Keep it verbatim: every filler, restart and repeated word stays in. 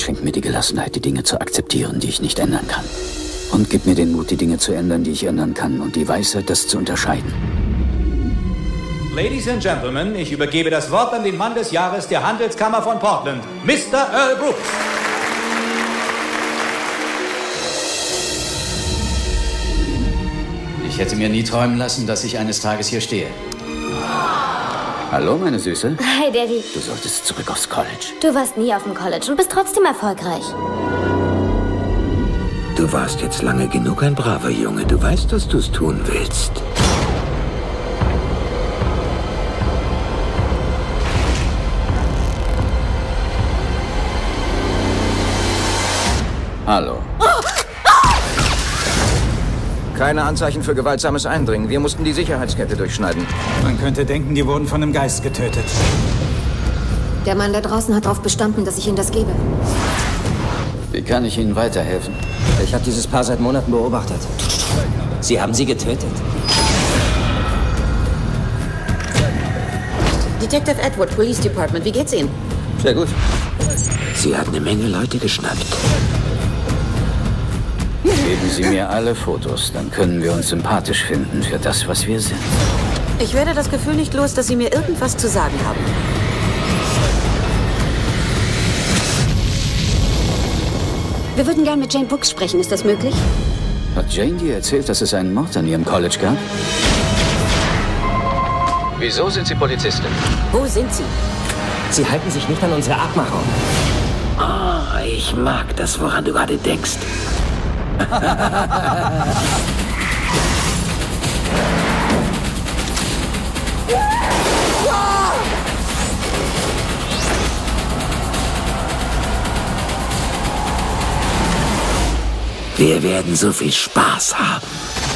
schenk mir die Gelassenheit, die Dinge zu akzeptieren, die ich nicht ändern kann. Und gib mir den Mut, die Dinge zu ändern, die ich ändern kann. Und die Weisheit, das zu unterscheiden. Ladies and Gentlemen, ich übergebe das Wort an den Mann des Jahres der Handelskammer von Portland, Mister Earl Brooks. Ich hätte mir nie träumen lassen, dass ich eines Tages hier stehe. Hallo, meine Süße. Hi, Daddy. Du solltest zurück aufs College. Du warst nie auf dem College und bist trotzdem erfolgreich. Du warst jetzt lange genug ein braver Junge. Du weißt, dass du es tun willst. Hallo. Keine Anzeichen für gewaltsames Eindringen. Wir mussten die Sicherheitskette durchschneiden. Man könnte denken, die wurden von einem Geist getötet. Der Mann da draußen hat darauf bestanden, dass ich Ihnen das gebe. Wie kann ich Ihnen weiterhelfen? Ich habe dieses Paar seit Monaten beobachtet. Sie haben sie getötet. Detective Edward, Police Department, wie geht's Ihnen? Sehr gut. Sie hat eine Menge Leute geschnappt. Geben Sie mir alle Fotos, dann können wir uns sympathisch finden für das, was wir sind. Ich werde das Gefühl nicht los, dass Sie mir irgendwas zu sagen haben. Wir würden gern mit Jane Brooks sprechen. Ist das möglich? Hat Jane dir erzählt, dass es einen Mord an ihrem College gab? Wieso sind Sie Polizistin? Wo sind Sie? Sie halten sich nicht an unsere Abmachung. Ah, ich mag das, woran du gerade denkst. Wir werden so viel Spaß haben.